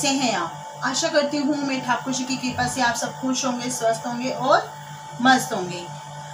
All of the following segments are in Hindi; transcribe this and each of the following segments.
कैसे हैं आप? आशा करती हूँ मैं ठाकुर जी की कृपा से आप सब खुश होंगे, स्वस्थ होंगे और मस्त होंगे।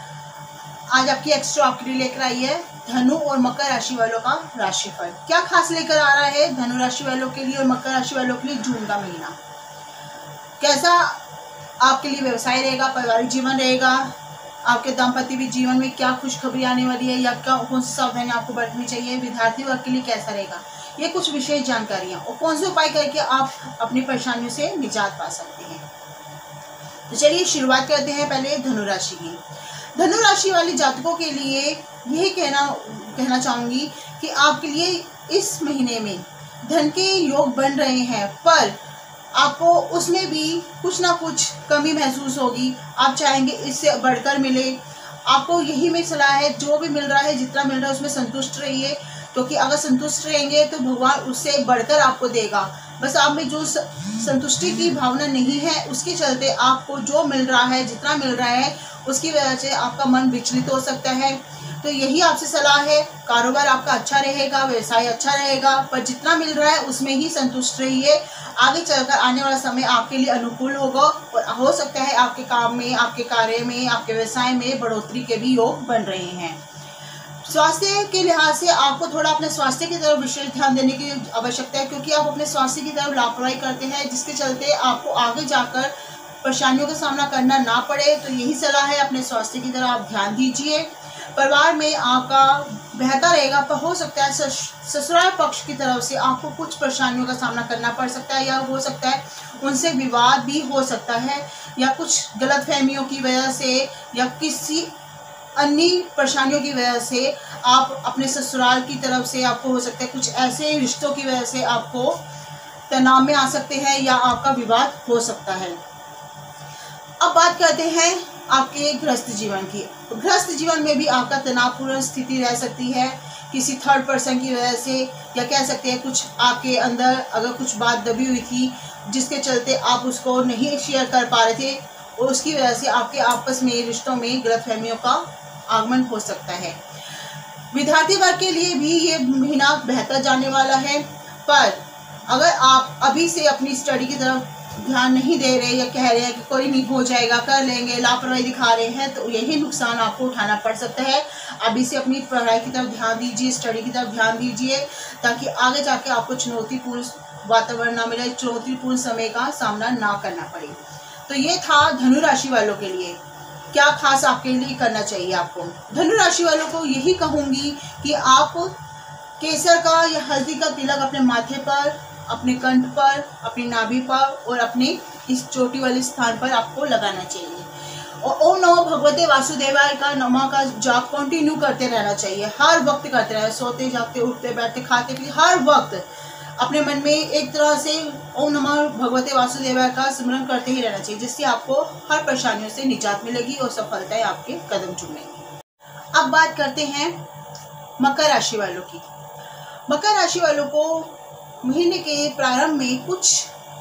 आज आपकी एक्स्ट्राऑर्डिनरी लेकर आई है धनु और मकर राशि वालों का राशिफल। क्या खास लेकर आ रहा है धनु राशि वालों के लिए और मकर राशि वालों के लिए जून का महीना? कैसा आपके लिए व्यवसाय रहेगा, पारिवारिक जीवन रहेगा, आपके दाम्पत्य जीवन में क्या खुशखबरी आने वाली है या क्या कौन सी सावधानी आपको बरतनी चाहिए, विद्यार्थी वर्ग के लिए कैसा रहेगा, ये कुछ विशेष जानकारियां और कौन से उपाय करके आप अपनी परेशानियों से निजात पा सकते हैं। तो चलिए शुरुआत करते हैं पहले धनु राशि की। धनु राशि वाले जातकों के लिए यही कहना चाहूंगी कि आपके लिए इस महीने में धन के योग बन रहे हैं, पर आपको उसमें भी कुछ ना कुछ कमी महसूस होगी। आप चाहेंगे इससे बढ़कर मिले। आपको यही मेरी सलाह है, जो भी मिल रहा है, जितना मिल रहा है उसमें संतुष्ट रहिए, क्योंकि अगर संतुष्ट रहेंगे तो भगवान उससे बढ़कर आपको देगा। बस आप में जो संतुष्टि की भावना नहीं है, उसके चलते आपको जो मिल रहा है, जितना मिल रहा है, उसकी वजह से आपका मन विचलित हो सकता है। तो यही आपसे सलाह है, कारोबार आपका अच्छा रहेगा, व्यवसाय अच्छा रहेगा, पर जितना मिल रहा है उसमें ही संतुष्ट रहिए। आगे चलकर आने वाला समय आपके लिए अनुकूल होगा और हो सकता है आपके काम में, आपके कार्य में, आपके व्यवसाय में बढ़ोतरी के भी योग बन रहे हैं। स्वास्थ्य के लिहाज से आपको थोड़ा अपने स्वास्थ्य की तरफ विशेष ध्यान देने की आवश्यकता है, क्योंकि आप अपने स्वास्थ्य की तरफ लापरवाही करते हैं, जिसके चलते आपको आगे जाकर परेशानियों का सामना करना ना पड़े। तो यही सलाह है, अपने स्वास्थ्य की तरफ आप ध्यान दीजिए। परिवार में आपका बेहतर रहेगा, पर हो सकता है ससुराल पक्ष की तरफ से आपको कुछ परेशानियों का सामना करना पड़ सकता है, या हो सकता है उनसे विवाद भी हो सकता है, या कुछ गलतफहमियों की वजह से या किसी अन्य परेशानियों की वजह से आप अपने ससुराल की तरफ से आपको हो सकता है कुछ ऐसे रिश्तों की वजह से आपको तनाव में आ सकते हैं या आपका विवाद हो सकता है। अब बात करते हैं आपके गृहस्थ जीवन की। गृहस्थ जीवन में भी आपका तनावपूर्ण स्थिति रह सकती है, किसी थर्ड पर्सन की वजह से, या कह सकते हैं कुछ आपके अंदर अगर कुछ बात दबी हुई थी जिसके चलते आप उसको नहीं शेयर कर पा रहे थे, और उसकी वजह से आपके आपस में रिश्तों में गलतफहमियों का आगमन हो सकता है। विद्यार्थी वर्ग के लिए भी ये महीना बेहतर जाने वाला है, पर अगर आप अभी से अपनी स्टडी की तरफ ध्यान नहीं दे रहे या कह रहे हैं कि कोई नहीं, हो जाएगा, कर लेंगे, लापरवाही दिखा रहे हैं, तो यही नुकसान आपको उठाना पड़ सकता है। अभी से अपनी पढ़ाई की तरफ ध्यान दीजिए, स्टडी की तरफ ध्यान दीजिए, ताकि आगे जाके आपको चुनौतीपूर्ण वातावरण ना मिले, चुनौतीपूर्ण समय का सामना ना करना पड़े। तो ये था धनु राशि वालों के लिए क्या खास आपके लिए करना चाहिए। आपको धनु राशि वालों को यही कहूंगी कि आप केसर का या हल्दी का तिलक अपने माथे पर, अपने कंठ पर, अपनी नाभि पर और अपने इस चोटी वाले स्थान पर आपको लगाना चाहिए। और ओम नमो भगवते वासुदेवाय का नमः का जाप कंटिन्यू करते रहना चाहिए, हर वक्त करते रहना, सोते जागते, उठते बैठते, खाते पीते, हर वक्त अपने मन में एक तरह से ओम नमः भगवते वासुदेवाय का स्मरण करते ही रहना चाहिए, जिससे आपको हर परेशानियों से निजात मिलेगी और सफलताएं आपके कदम चूमेंगी। अब बात करते हैं मकर राशि वालों की। मकर राशि वालों को महीने के प्रारंभ में कुछ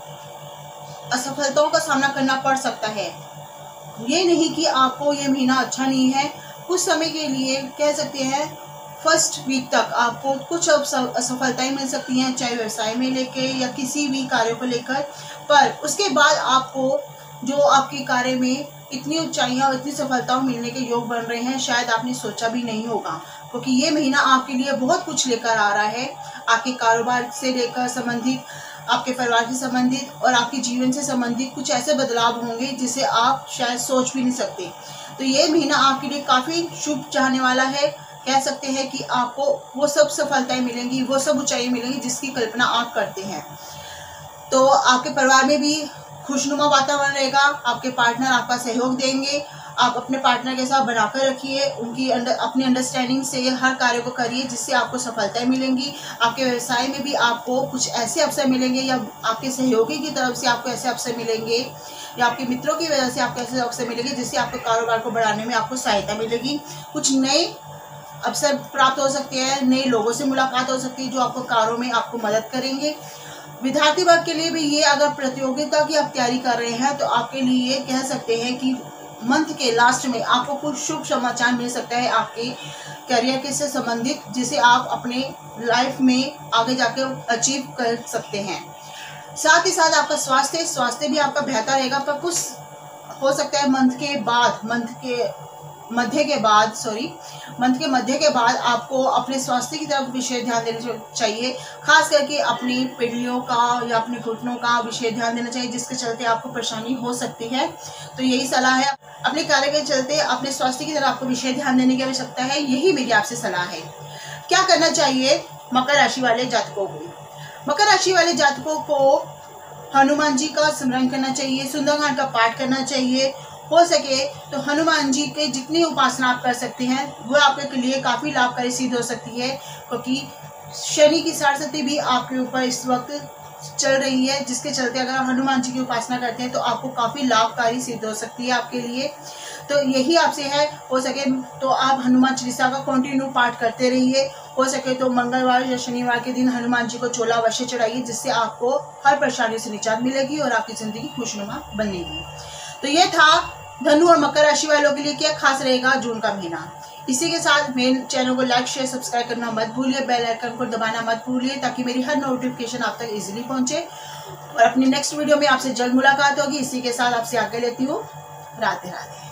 असफलताओं का सामना करना पड़ सकता है। ये नहीं कि आपको ये महीना अच्छा नहीं है, कुछ समय के लिए कह सकते हैं फर्स्ट वीक तक आपको कुछ असफलताएं मिल सकती हैं, चाहे व्यवसाय में लेके या किसी भी कार्य को लेकर, पर उसके बाद आपको जो आपके कार्य में इतनी ऊंचाइयां और इतनी सफलताओं मिलने के योग बन रहे हैं, शायद आपने सोचा भी नहीं होगा, क्योंकि ये महीना आपके लिए बहुत कुछ लेकर आ रहा है। आपके कारोबार से लेकर संबंधित, आपके परिवार से संबंधित और आपके जीवन से संबंधित कुछ ऐसे बदलाव होंगे जिसे आप शायद सोच भी नहीं सकते। तो ये महीना आपके लिए काफ़ी शुभ चाहने वाला है। कह सकते हैं कि आपको वो सब सफलताएं मिलेंगी, वो सब ऊंचाई मिलेंगी जिसकी कल्पना आप करते हैं। तो आपके परिवार में भी खुशनुमा वातावरण रहेगा, आपके पार्टनर आपका सहयोग देंगे। आप अपने पार्टनर के साथ बनाकर रखिए, उनकी अपनी अंडरस्टैंडिंग से हर कार्य को करिए जिससे आपको सफलताएं मिलेंगी। आपके व्यवसाय में भी आपको कुछ ऐसे अवसर मिलेंगे, या आपके सहयोगी की तरफ से आपको ऐसे अवसर मिलेंगे, या आपके मित्रों की वजह से आपको ऐसे अवसर मिलेंगे जिससे आपके कारोबार को बढ़ाने में आपको सहायता मिलेगी। कुछ नए अवसर प्राप्त हो सकते हैं, नए लोगों से मुलाकात हो सकती है जो आपको कार्यों में आपको मदद करेंगे। विद्यार्थी वर्ग के लिए भी ये, अगर प्रतियोगिता की आप तैयारी कर रहे हैं तो आपके लिए कह सकते हैं कि मंथ के लास्ट में आपको कुछ शुभ समाचार मिल सकता है आपके करियर के से संबंधित, जिसे आप अपने लाइफ में आगे जाकर अचीव कर सकते हैं। साथ ही साथ आपका स्वास्थ्य भी आपका बेहतर रहेगा। पर कुछ हो सकता है मंथ के मध्य के बाद आपको अपने स्वास्थ्य की तरफ विशेष ध्यान देना चाहिए, खास करके अपनी पिंडलियों का या अपने घुटनों का विशेष ध्यान देना चाहिए, जिसके चलते आपको परेशानी हो सकती है। तो यही सलाह है, अपने कार्य के चलते अपने स्वास्थ्य की तरफ आपको विशेष ध्यान देने की आवश्यकता है। यही मेरी आपसे सलाह है। क्या करना चाहिए मकर राशि वाले जातकों को? मकर राशि वाले जातकों को हनुमान जी का स्मरण करना चाहिए, सुंदरकांड का पाठ करना चाहिए। हो सके तो हनुमान जी के जितनी उपासना आप कर सकते हैं वो आपके लिए काफ़ी लाभकारी सिद्ध हो सकती है, क्योंकि शनि की साढ़े भी आपके ऊपर इस वक्त चल रही है, जिसके चलते अगर आप हनुमान जी की उपासना करते हैं तो आपको काफ़ी लाभकारी सिद्ध हो सकती है आपके लिए। तो यही आपसे है, हो सके तो आप हनुमान चालीसा का कंटिन्यू पाठ करते रहिए। हो सके तो मंगलवार या शनिवार के दिन हनुमान जी को चोला अवश्य चढ़ाइए, जिससे आपको हर परेशानी से निजात मिलेगी और आपकी ज़िंदगी खुशनुमा बनेगी। तो ये था धनु और मकर राशि वालों के लिए क्या खास रहेगा जून का महीना। इसी के साथ मेरे चैनल को लाइक शेयर सब्सक्राइब करना मत भूलिए, बेल आइकन को दबाना मत भूलिए, ताकि मेरी हर नोटिफिकेशन आप तक इजीली पहुंचे। और अपनी नेक्स्ट वीडियो में आपसे जल्द मुलाकात होगी। इसी के साथ आपसे आगे लेती हूँ। राधे राधे।